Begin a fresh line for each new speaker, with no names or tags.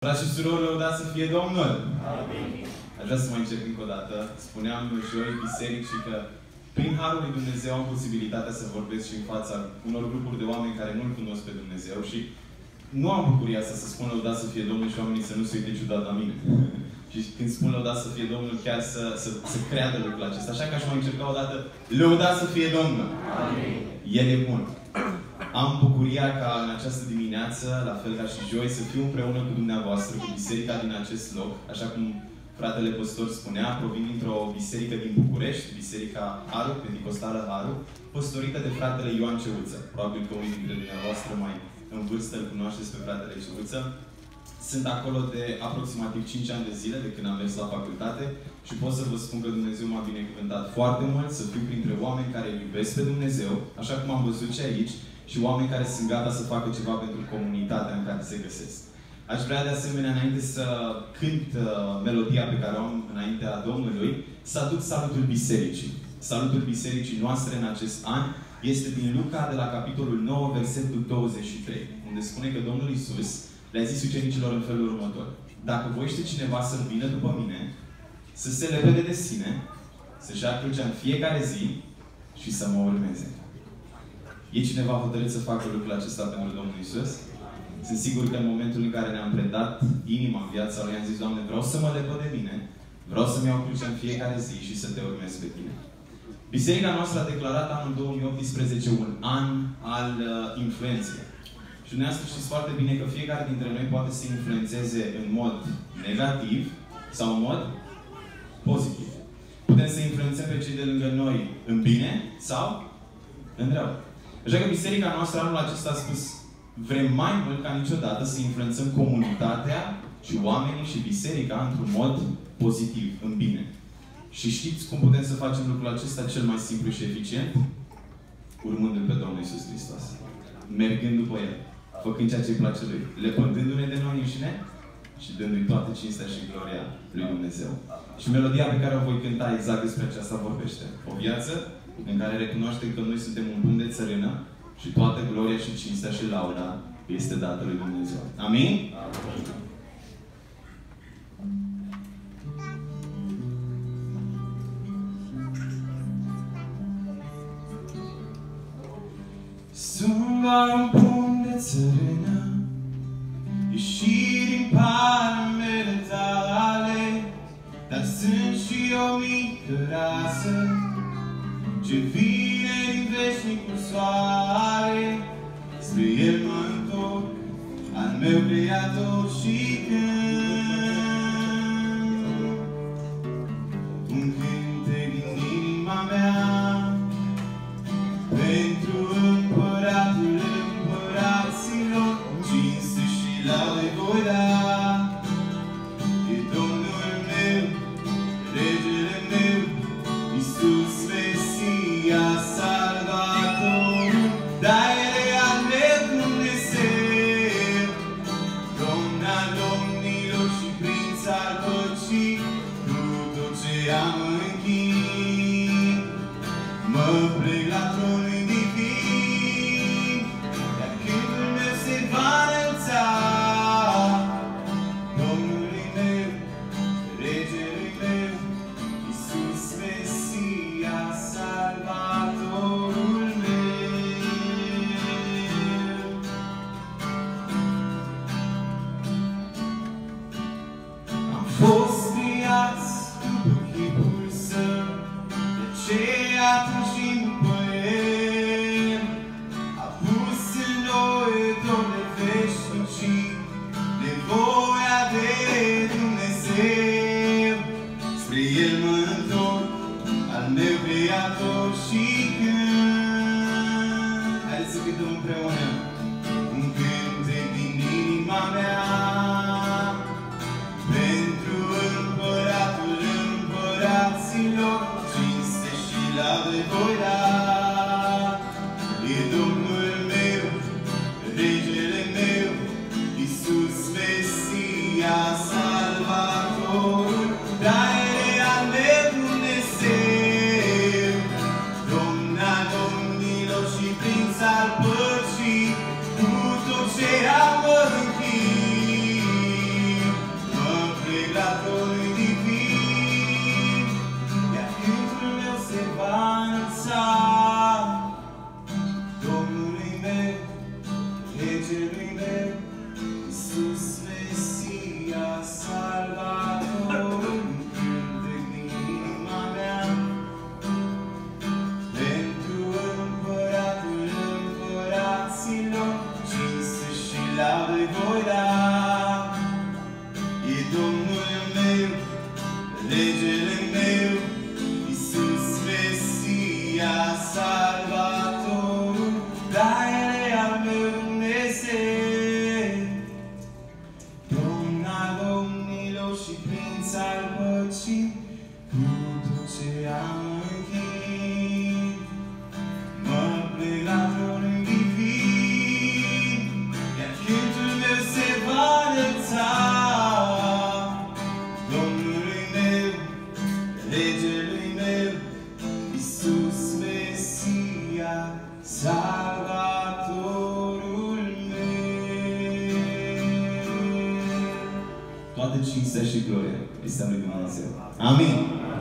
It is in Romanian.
Frați și surori, lăudați să fie Domnul!
Amin.
Aș vrea să mai încep încă o dată. Spuneam joi bisericii că prin Harul lui Dumnezeu am posibilitatea să vorbesc și în fața unor grupuri de oameni care nu-L cunosc pe Dumnezeu și nu am bucuria asta să spun lăudați să fie Domnul și oamenii să nu se uite ciudat la mine. Și când spun lăudați să fie Domnul, chiar să creadă lucrul acesta. Așa că aș mai încerca o dată, lăudați să fie Domnul!
Amin.
El e bun. Am bucuria ca în această dimineață, la fel ca și joi, să fiu împreună cu dumneavoastră, cu biserica din acest loc. Așa cum fratele păstor spunea, provin dintr-o biserică din București, Biserica Haru, Pentecostală Haru, păstorită de fratele Ioan Ceuță. Probabil că unii dintre dumneavoastră mai în vârstă îl cunoașteți pe fratele Ceuță. Sunt acolo de aproximativ 5 ani de zile, de când am mers la facultate și pot să vă spun că Dumnezeu m-a binecuvântat foarte mult să fiu printre oameni care îl iubesc pe Dumnezeu, așa cum am văzut și aici, și oameni care sunt gata să facă ceva pentru comunitatea în care se găsesc. Aș vrea de asemenea, înainte să cânt melodia pe care o am înaintea Domnului, să aduc salutul bisericii. Salutul bisericii noastre în acest an este din Luca, de la capitolul 9, versetul 23, unde spune că Domnul Iisus le-a zis ucenicilor în felul următor: dacă voiește cineva să vină după mine, să se lepede de sine, să-și ia crucea în fiecare zi și să mă urmeze. E cineva hotărât să facă lucrul acesta pentru Domnul Iisus? Sunt sigur că în momentul în care ne-am predat inima în viața Lui, am zis: Doamne, vreau să mă lepăd de mine, vreau să-mi iau crucea în fiecare zi și să te urmez pe tine. Biserica noastră a declarat anul 2018 un an al influenței. Și dumneavoastră știți foarte bine că fiecare dintre noi poate să influențeze în mod negativ sau în mod pozitiv. Putem să influențăm pe cei de lângă noi în bine sau în rău. Așa că biserica noastră anul acesta a spus: vrem mai mult ca niciodată să influențăm comunitatea și oamenii și biserica într-un mod pozitiv, în bine. Și știți cum putem să facem lucrul acesta cel mai simplu și eficient? Urmându-L pe Domnul Iisus Hristos. Mergând după El. Făcând ceea ce îi place Lui. Lepădându-ne de noi înșine și dându-i toată cinstea și gloria Lui Dumnezeu. Și melodia pe care o voi cânta exact despre aceasta vorbește. O viață în care recunoaștem că noi suntem un pumn de țărână și toată gloria și cinstea și lauda este dată Lui Dumnezeu. Amin? Amin. Sunt doar un pumn de țărână, ieșit din palmele tale, dar sunt și o mică rasă ce vine din veșnicul soare. Spre El mă întorc, al meu Creator, și cânt un cântec din inima mea pentru Împăratul împăraților, cinste și laude voi da. E Domnul meu, Regele meu, Iisus Mesia, Salvatorul, dar El e al meu Dumnezeu, Domn al domnilor și Prinț al păcii, cu tot ce am închin, mă plec la tronul divin, iar cântul meu se va înălța. Domnului meu, Regelui meu, Iisus Mesia, Salvatorul meu. Am fost criați după chipul Său, de aceea tânjim după El. A pus în noi dor de veșnicii, nevoia de Dumnezeu. Spre El mă întorc, al meu Creator, și cânt. Haideți să cântăm împreună un cântec din inima mea pentru Împăratul împăraților, cinste și laude voi da. E Domnul meu, Regele meu, Iisus Mesia, Salvatorul, dar El e al meu Dumnezeu, Domn al domnilor și Prinț al păcii, cu tot ce am închin, și prinț al păcii, cu tot ce am închid. Mă plec la tronul divin, iar cântul meu se va înălța Domnului meu, Regelui meu, Iisus Mesia, Salvatorul meu. Toată cinstea și gloria este a lui Dumnezeu. Amin.